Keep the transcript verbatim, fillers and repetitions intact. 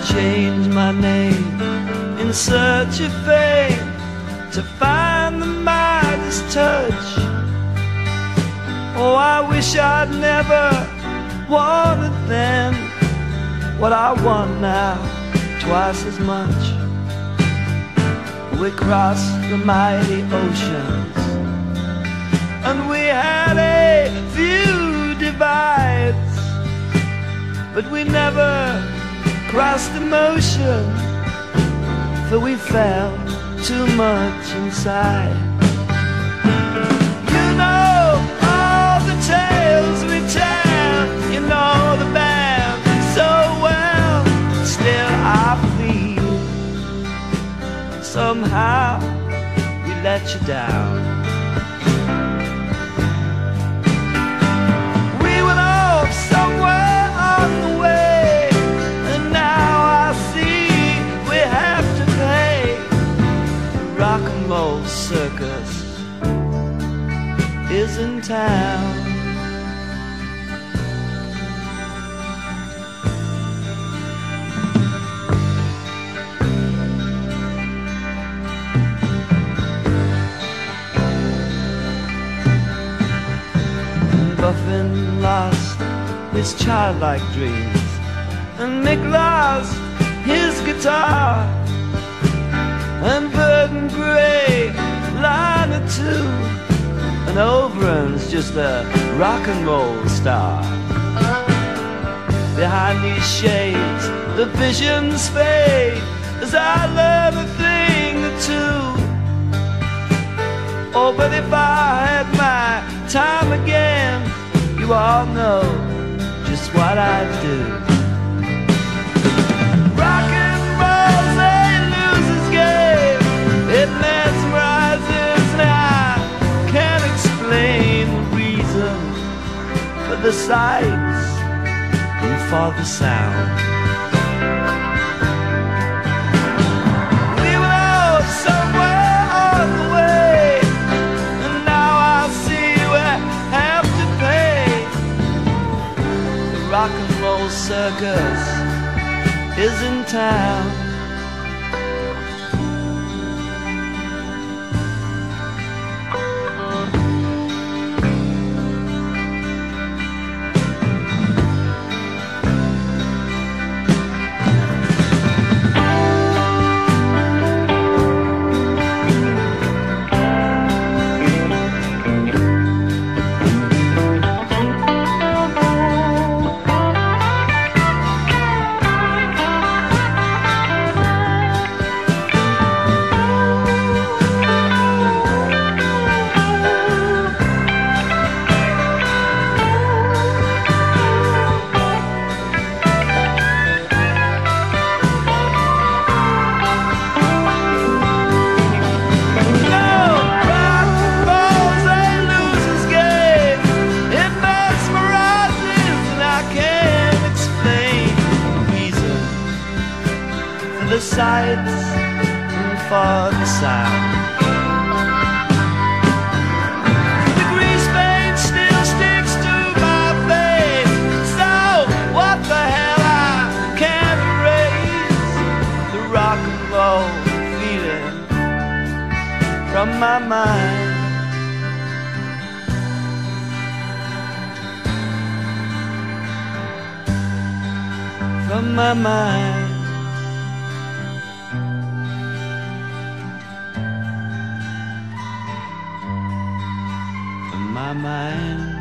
change my name in search of fame, to find the Midas touch. Oh, I wish I'd never wanted then what I want now, twice as much. We crossed the mighty oceans, and we had a few divides, but we never crossed emotion, for we felt too much inside. You know all the tales we tell, you know the band so well. Still I feel somehow we let you down. We went off somewhere on the way, and now I see we have to pay. The rock and roll circus is in town. Buffin lost his childlike dreams, and Mick lost his guitar, and Burton Gray line or two, and Overend's just a rock and roll star. Behind these shades the visions fade as I learn a thing or two. Oh, but if I had my time again, you all know just what I'd do. Rock and roll's a loser's game. It mesmerizes, and I can't explain the reason for the sights and for the sound. We went off somewhere on the way, and now I see we have to pay. The rock and roll circus is in town. The sights and for the sound. The grease paint still sticks to my face, so what the hell, I can't erase the rock and roll feeling from my mind. From my mind. My mind.